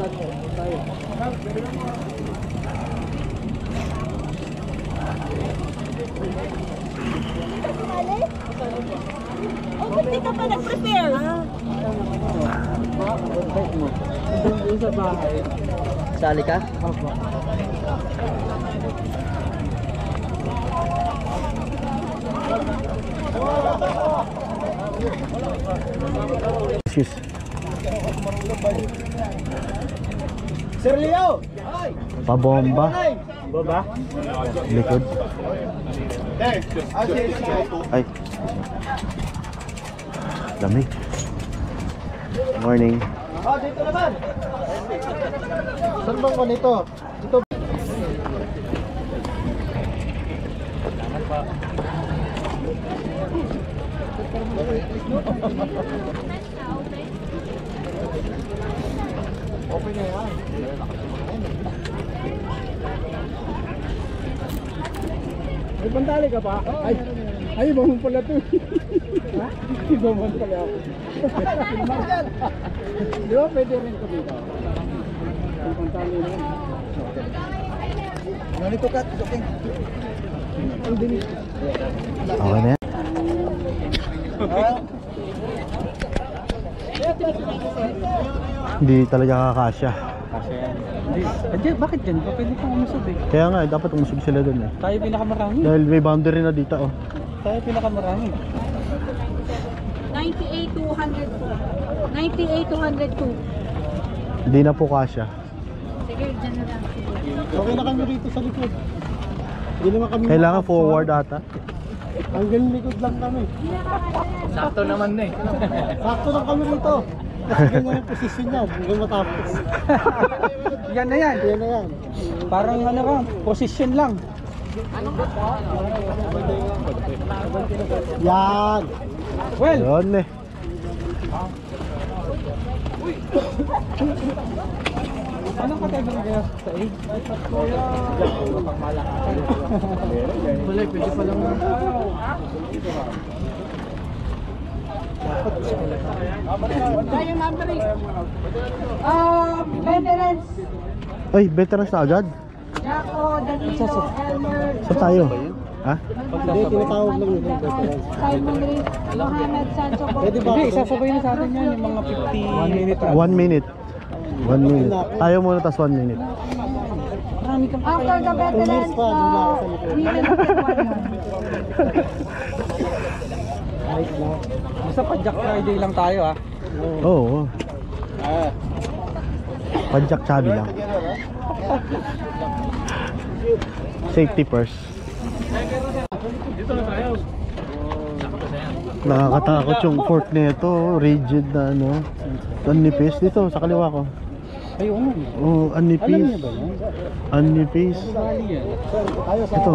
Oh, ba't di ka pa nag-prepare? Doon sa bahay. Sali ka? Opo. Sis. Sir Leo! Pabomba. Baba? Likod. Ay. Lamig. Morning. Oh, dito naman! Saan bang nito? Dito. Open na yan. May pantali ka pa? Ay, bawang pala to. Ha? Bawang pala ako. Di ba pwede rin ko dito? May pantali na yan. Ano nito kat? Okay. Okay na yan. Hindi talaga kakasya. Hindi, bakit dyan? Pwede kang umusog eh. Kaya nga, dapat umusog sila dun eh. Tayo pinakamarami. Dahil may boundary na dito oh. Tayo pinakamarami. 98,202. Hindi na po kasya. Sige, dyan na lang. Okay na kami rito sa likod. Hindi naman kami Kailangan forward ata. hanggang likod lang kami. Sakto naman na eh. Sakto lang kami rito. Kasi ganyan yung posisyon niya. Hanggang matapos. Yan na yan. Yan na yan. Parang ano ka, posisyon lang. Yan. Well. Yun eh. Anong kategory kaya sa age? Wala, pwede pa lang. Tayo number 8. Veterans. Ay, veterans na agad? Jaco, Danilo, Elmer. Saan tayo? Ha? Hindi, tinatawag lang yung veterans. Simon Reed, Mohamed Sancho. Pwede ba? Hindi, isasabay na sa atin yan yung mga 50 minutes. 1 minute. 1 minute. Tayo muna tas 1 minute. Marami kang After the veterans, women of the Nice na. Basta pa Jack Friday lang tayo ha. Oo. Padjak chabi lang. Safety first. Nakakatakot yung fork nito, rigid na ano. Ang nipis dito sa kaliwa ko. Ay, oo. Oh, ang nipis. Alam niya ba yan? Ang nipis. Ito.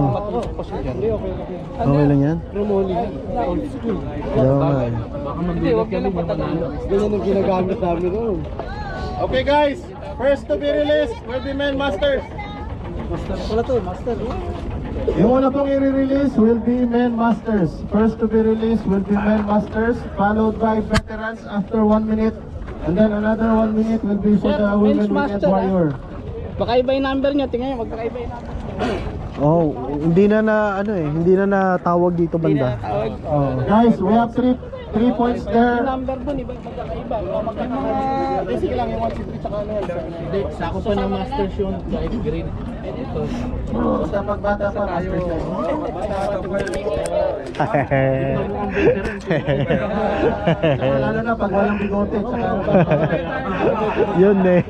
Okay lang yan? Rumoli. Old school. Yaman. Hindi, huwag ka lang patanong. Ganyan ang ginagamit namin noon. Okay guys, first to be released will be men masters. Master pala to, master. Yung una pong i-release will be men masters. First to be released will be men masters, followed by veterans after 1 minute. And then another 1 minute will be for the women weekend warrior. Baka iba yung number nyo, tingnan nyo, magkakaiba yung number. Oh, hindi na ano eh, hindi na natawag dito banda. Guys, we have 3 points there. Yung number dun, iba magkakaiba. Basic lang yung 163 tsaka ano. Hindi, sako pa ng masters yun, kahit green. Ito. Basta pagbata pa, masters yan. Lalo na pag walang bigote. Yun eh.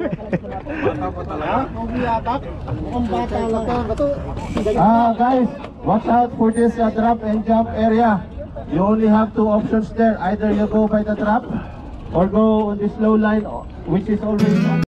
Guys, watch out for this drop and jump area. You only have 2 options there. Either you go by the drop or go on this low line, which is always on.